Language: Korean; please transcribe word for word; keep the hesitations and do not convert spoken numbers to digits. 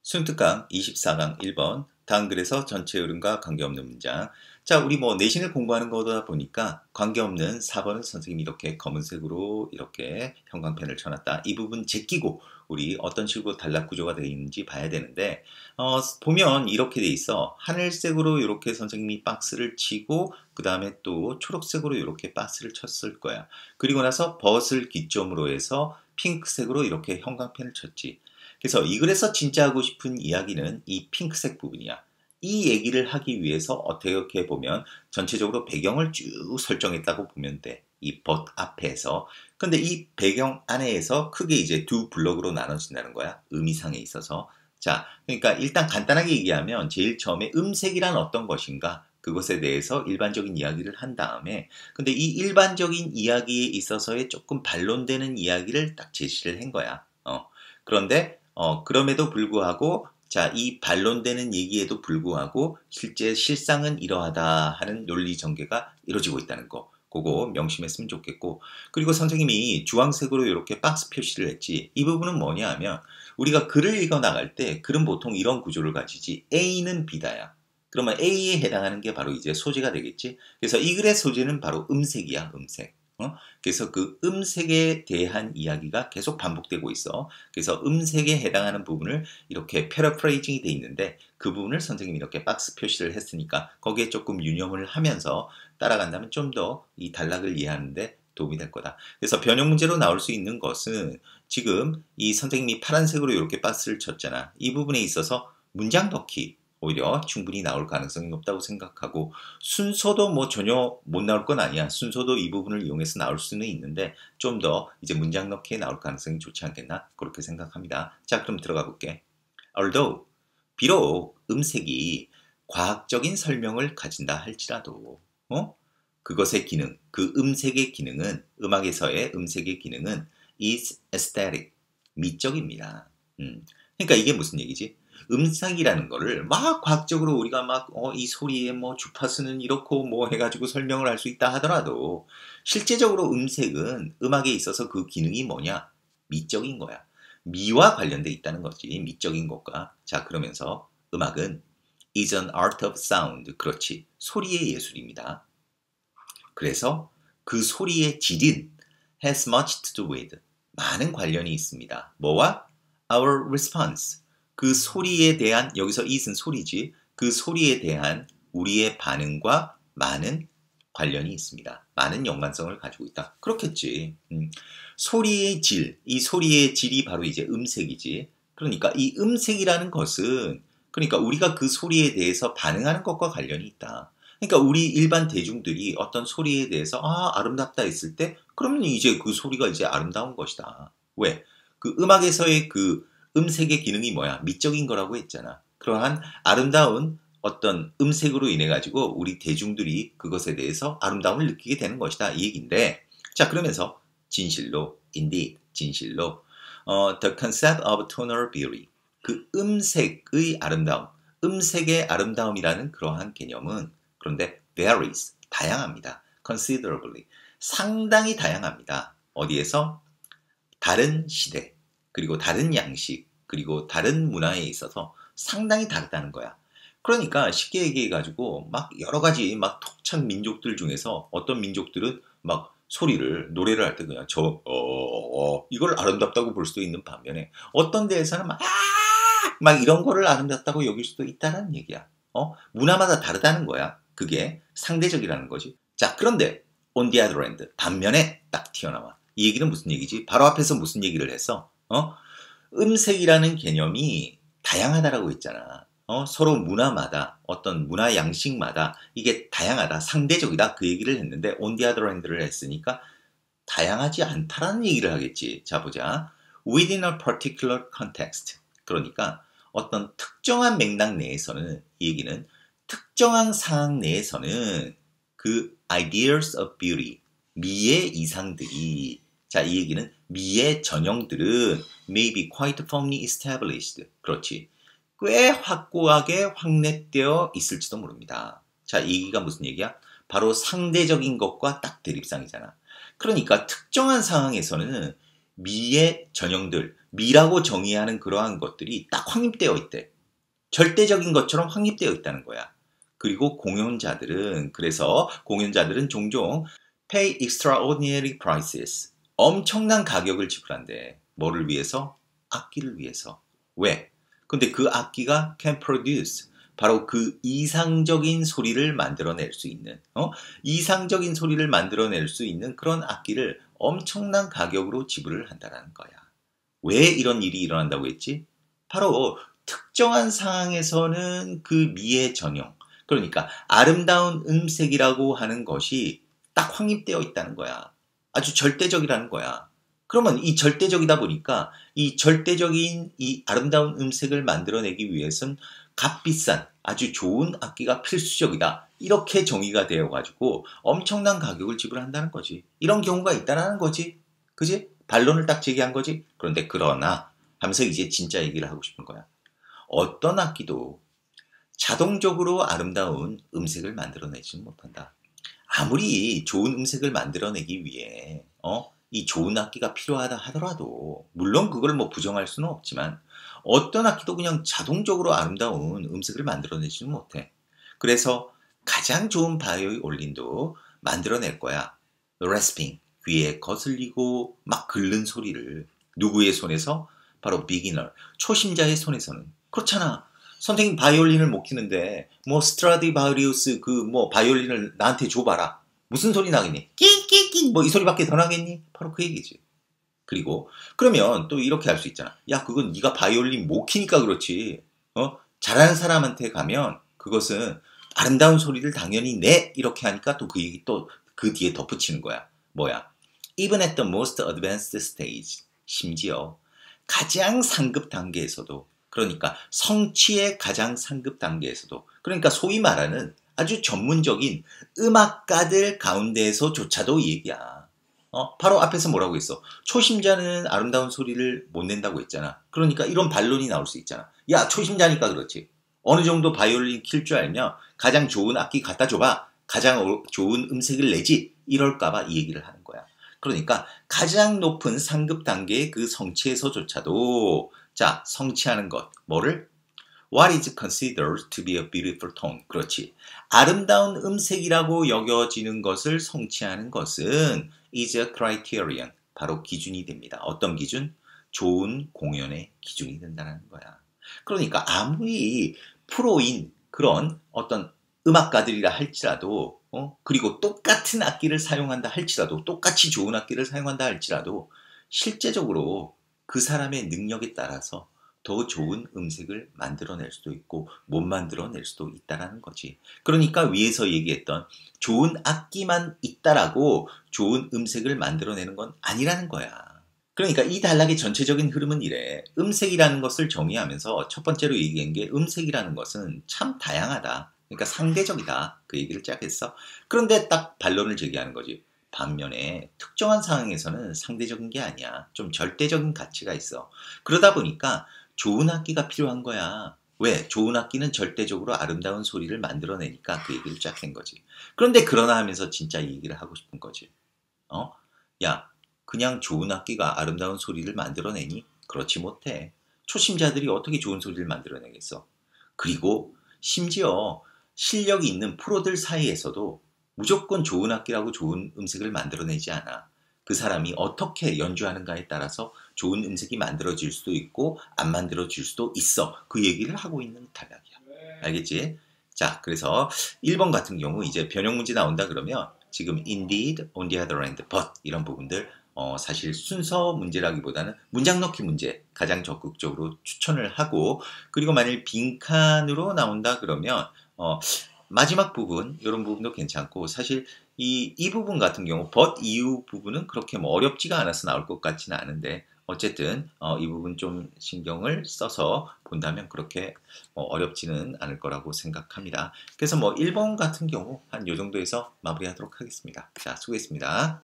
순특강 이십사 강 일 번 다음 글에서 전체 흐름과 관계없는 문장. 자, 우리 뭐 내신을 공부하는 거다 보니까 관계없는 사 번은 선생님이 이렇게 검은색으로 이렇게 형광펜을 쳐놨다. 이 부분 제끼고 우리 어떤 식으로 단락 구조가 되어 있는지 봐야 되는데 어, 보면 이렇게 돼 있어. 하늘색으로 이렇게 선생님이 박스를 치고 그 다음에 또 초록색으로 이렇게 박스를 쳤을 거야. 그리고 나서 벗을 기점으로 해서 핑크색으로 이렇게 형광펜을 쳤지. 그래서 이 글에서 진짜 하고 싶은 이야기는 이 핑크색 부분이야. 이 얘기를 하기 위해서 어떻게 보면 전체적으로 배경을 쭉 설정했다고 보면 돼. 이 벗 앞에서. 근데 이 배경 안에서 크게 이제 두 블록으로 나눠진다는 거야. 의미상에 있어서. 자, 그러니까 일단 간단하게 얘기하면 제일 처음에 음색이란 어떤 것인가? 그것에 대해서 일반적인 이야기를 한 다음에 근데 이 일반적인 이야기에 있어서의 조금 반론되는 이야기를 딱 제시를 한 거야. 어. 그런데 어, 그럼에도 불구하고 자, 이 반론되는 얘기에도 불구하고 실제 실상은 이러하다 하는 논리 전개가 이루어지고 있다는 거. 그거 명심했으면 좋겠고. 그리고 선생님이 주황색으로 이렇게 박스 표시를 했지. 이 부분은 뭐냐 하면 우리가 글을 읽어 나갈 때 글은 보통 이런 구조를 가지지. A는 B다야. 그러면 A에 해당하는 게 바로 이제 소재가 되겠지. 그래서 이 글의 소재는 바로 음색이야, 음색. 어? 그래서 그 음색에 대한 이야기가 계속 반복되고 있어. 그래서 음색에 해당하는 부분을 이렇게 패러프레이징이 돼 있는데 그 부분을 선생님이 이렇게 박스 표시를 했으니까 거기에 조금 유념을 하면서 따라간다면 좀 더 이 단락을 이해하는데 도움이 될 거다. 그래서 변형 문제로 나올 수 있는 것은 지금 이 선생님이 파란색으로 이렇게 박스를 쳤잖아. 이 부분에 있어서 문장 넣기 오히려 충분히 나올 가능성이 높다고 생각하고 순서도 뭐 전혀 못 나올 건 아니야. 순서도 이 부분을 이용해서 나올 수는 있는데 좀 더 이제 문장 넣기에 나올 가능성이 좋지 않겠나? 그렇게 생각합니다. 자, 그럼 들어가 볼게. Although, 비록 음색이 과학적인 설명을 가진다 할지라도 어? 그것의 기능, 그 음색의 기능은 음악에서의 음색의 기능은 is aesthetic, 미적입니다. 음. 그러니까 이게 무슨 얘기지? 음색이라는 거를 막 과학적으로 우리가 막 어, 이 소리에 뭐 주파수는 이렇고 뭐 해가지고 설명을 할 수 있다 하더라도 실제적으로 음색은 음악에 있어서 그 기능이 뭐냐? 미적인 거야. 미와 관련돼 있다는 거지. 미적인 것과. 자, 그러면서 음악은 is an art of sound. 그렇지. 소리의 예술입니다. 그래서 그 소리의 질은 has much to do with. 많은 관련이 있습니다. 뭐와? Our response. 그 소리에 대한, 여기서 is는 소리지. 그 소리에 대한 우리의 반응과 많은 관련이 있습니다. 많은 연관성을 가지고 있다. 그렇겠지. 음. 소리의 질, 이 소리의 질이 바로 이제 음색이지. 그러니까 이 음색이라는 것은 그러니까 우리가 그 소리에 대해서 반응하는 것과 관련이 있다. 그러니까 우리 일반 대중들이 어떤 소리에 대해서 아, 아름답다 했을 때 그러면 이제 그 소리가 이제 아름다운 것이다. 왜? 그 음악에서의 그 음색의 기능이 뭐야? 미적인 거라고 했잖아. 그러한 아름다운 어떤 음색으로 인해 가지고 우리 대중들이 그것에 대해서 아름다움을 느끼게 되는 것이다. 이 얘기인데 자, 그러면서 진실로, indeed, 진실로 어, the concept of tonal beauty, 그 음색의 아름다움, 음색의 아름다움이라는 그러한 개념은 그런데 varies, 다양합니다. considerably, 상당히 다양합니다. 어디에서? 다른 시대, 그리고 다른 양식, 그리고 다른 문화에 있어서 상당히 다르다는 거야. 그러니까 쉽게 얘기해가지고 막 여러 가지 막 톡착 민족들 중에서 어떤 민족들은 막 소리를 노래를 할 때 그냥 저, 어, 어, 이걸 아름답다고 볼 수도 있는 반면에 어떤 데에서는 막, 아! 막 이런 거를 아름답다고 여길 수도 있다는 얘기야. 어? 문화마다 다르다는 거야. 그게 상대적이라는 거지. 자, 그런데 on the other hand, 반면에 딱 튀어나와. 이 얘기는 무슨 얘기지? 바로 앞에서 무슨 얘기를 했어? 어? 음색이라는 개념이 다양하다라고 했잖아. 어? 서로 문화마다 어떤 문화 양식마다 이게 다양하다, 상대적이다 그 얘기를 했는데 on the other hand를 했으니까 다양하지 않다라는 얘기를 하겠지. 자, 보자. within a particular context. 그러니까 어떤 특정한 맥락 내에서는 이 얘기는 특정한 상황 내에서는 그 ideas of beauty, 미의 이상들이 자, 이 얘기는 미의 전형들은 may be quite firmly established. 그렇지. 꽤 확고하게 확립되어 있을지도 모릅니다. 자, 이 얘기가 무슨 얘기야? 바로 상대적인 것과 딱 대립상이잖아. 그러니까 특정한 상황에서는 미의 전형들, 미라고 정의하는 그러한 것들이 딱 확립되어 있대. 절대적인 것처럼 확립되어 있다는 거야. 그리고 공연자들은, 그래서 공연자들은 종종 pay extraordinary prices, 엄청난 가격을 지불한대. 뭐를 위해서? 악기를 위해서. 왜? 근데 그 악기가 can produce, 바로 그 이상적인 소리를 만들어낼 수 있는, 어? 이상적인 소리를 만들어낼 수 있는 그런 악기를 엄청난 가격으로 지불을 한다는 거야. 왜 이런 일이 일어난다고 했지? 바로 특정한 상황에서는 그 미의 전형, 그러니까 아름다운 음색이라고 하는 것이 딱 확립되어 있다는 거야. 아주 절대적이라는 거야. 그러면 이 절대적이다 보니까 이 절대적인 이 아름다운 음색을 만들어내기 위해서는 값비싼 아주 좋은 악기가 필수적이다. 이렇게 정의가 되어가지고 엄청난 가격을 지불한다는 거지. 이런 경우가 있다는 거지. 그지? 반론을 딱 제기한 거지. 그런데 그러나 하면서 이제 진짜 얘기를 하고 싶은 거야. 어떤 악기도 자동적으로 아름다운 음색을 만들어내지는 못한다. 아무리 좋은 음색을 만들어내기 위해 어? 이 좋은 악기가 필요하다 하더라도, 물론 그걸 뭐 부정할 수는 없지만 어떤 악기도 그냥 자동적으로 아름다운 음색을 만들어내지는 못해. 그래서 가장 좋은 바이올린도 만들어낼 거야. 레스핑, 귀에 거슬리고 막 긁는 소리를. 누구의 손에서? 바로 비기너, 초심자의 손에서는. 그렇잖아. 선생님 바이올린을 못 키는데 뭐 스트라디바리우스 그 뭐 바이올린을 나한테 줘봐라. 무슨 소리 나겠니? 끼끼끼 뭐 이 소리밖에 더 나겠니? 바로 그 얘기지. 그리고 그러면 또 이렇게 할 수 있잖아. 야, 그건 네가 바이올린 못 키니까 그렇지. 어? 잘하는 사람한테 가면 그것은 아름다운 소리를 당연히 내, 이렇게 하니까 또 그 얘기 또 그 뒤에 덧붙이는 거야. 뭐야? Even at the most advanced stage, 심지어 가장 상급 단계에서도, 그러니까 성취의 가장 상급 단계에서도, 그러니까 소위 말하는 아주 전문적인 음악가들 가운데에서조차도 이 얘기야. 어? 바로 앞에서 뭐라고 했어? 초심자는 아름다운 소리를 못 낸다고 했잖아. 그러니까 이런 반론이 나올 수 있잖아. 야, 초심자니까 그렇지. 어느 정도 바이올린 킬 줄 알면 가장 좋은 악기 갖다 줘봐. 가장 좋은 음색을 내지. 이럴까봐 이 얘기를 하는 거야. 그러니까 가장 높은 상급 단계의 그 성취에서조차도, 자, 성취하는 것. 뭐를? What is considered to be a beautiful tone. 그렇지. 아름다운 음색이라고 여겨지는 것을 성취하는 것은 is a criterion. 바로 기준이 됩니다. 어떤 기준? 좋은 공연의 기준이 된다는 거야. 그러니까 아무리 프로인 그런 어떤 음악가들이라 할지라도, 어? 그리고 똑같은 악기를 사용한다 할지라도, 똑같이 좋은 악기를 사용한다 할지라도 실제적으로 그 사람의 능력에 따라서 더 좋은 음색을 만들어낼 수도 있고 못 만들어낼 수도 있다는 거지. 그러니까 위에서 얘기했던 좋은 악기만 있다라고 좋은 음색을 만들어내는 건 아니라는 거야. 그러니까 이 단락의 전체적인 흐름은 이래. 음색이라는 것을 정의하면서 첫 번째로 얘기한 게 음색이라는 것은 참 다양하다. 그러니까 상대적이다. 그 얘기를 쫙 했어. 그런데 딱 반론을 제기하는 거지. 반면에 특정한 상황에서는 상대적인 게 아니야. 좀 절대적인 가치가 있어. 그러다 보니까 좋은 악기가 필요한 거야. 왜? 좋은 악기는 절대적으로 아름다운 소리를 만들어내니까 그 얘기를 쫙 한 거지. 그런데 그러나 하면서 진짜 이 얘기를 하고 싶은 거지. 어? 야, 그냥 좋은 악기가 아름다운 소리를 만들어내니? 그렇지 못해. 초심자들이 어떻게 좋은 소리를 만들어내겠어? 그리고 심지어 실력이 있는 프로들 사이에서도 무조건 좋은 악기라고 좋은 음색을 만들어내지 않아. 그 사람이 어떻게 연주하는가에 따라서 좋은 음색이 만들어질 수도 있고 안 만들어질 수도 있어. 그 얘기를 하고 있는 단락이야. 알겠지? 자, 그래서 일 번 같은 경우 이제 변형 문제 나온다 그러면 지금 indeed, on the other hand, but 이런 부분들 어, 사실 순서 문제라기보다는 문장 넣기 문제 가장 적극적으로 추천을 하고, 그리고 만일 빈칸으로 나온다 그러면 어, 마지막 부분, 이런 부분도 괜찮고, 사실 이, 이 부분 같은 경우, but 이후 부분은 그렇게 뭐 어렵지가 않아서 나올 것 같지는 않은데, 어쨌든, 어, 이 부분 좀 신경을 써서 본다면 그렇게 뭐 어렵지는 않을 거라고 생각합니다. 그래서 뭐 일 번 같은 경우, 한 요 정도에서 마무리하도록 하겠습니다. 자, 수고했습니다.